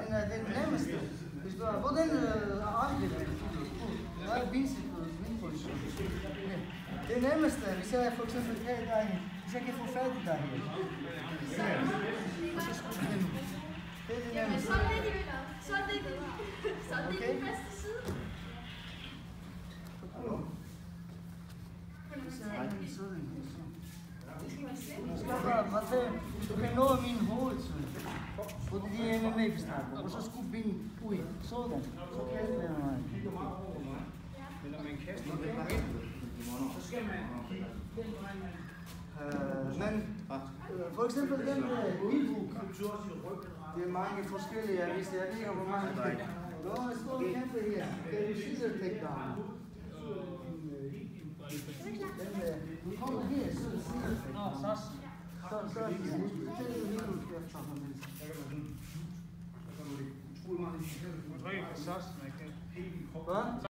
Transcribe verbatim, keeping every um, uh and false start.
den er den nemmeste. Hvis du har både den arke, der er benposition. Det nemmeste, hvis jeg for eksempel her derhen, hvis jeg kan få fat i dig her. Og så skubbe den. Det er det nemmeste. Så er det det. Så er det det. Så er det den bedste side. Du skal bare prøve, du kan nå min hoved, fordi de er M M A-forstrækker, og så skubbe binden ud, sådan, så kan det være mig. Men når man kaster det på midten, så skal man kigge den vej, Men for eksempel den vildhug, det er mange forskellige, jeg vidste, jeg ved ikke, hvor mange der er. Nå, jeg står og kæmper her, det er jo scissor takedown. Du kommer her, så er det scissor takedown. Så er det scissor takedown. Det er jo helt udkæft. utrolig meget. Hvad?